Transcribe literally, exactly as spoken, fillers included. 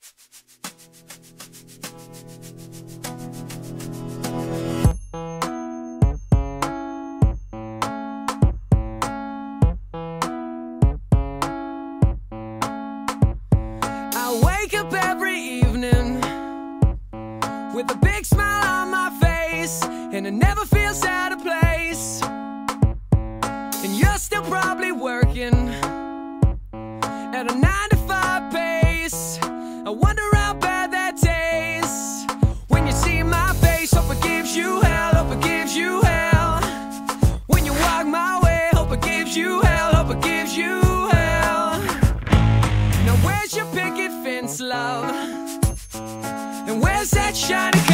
I wake up every evening with a big smile on my face, and it never feels out of place. And you're still probably working at a nine to five pace. I wonder how bad that tastes when you see my face. Hope it gives you hell, hope it gives you hell. When you walk my way, hope it gives you hell, hope it gives you hell. Now where's your picket fence, love? And where's that shiny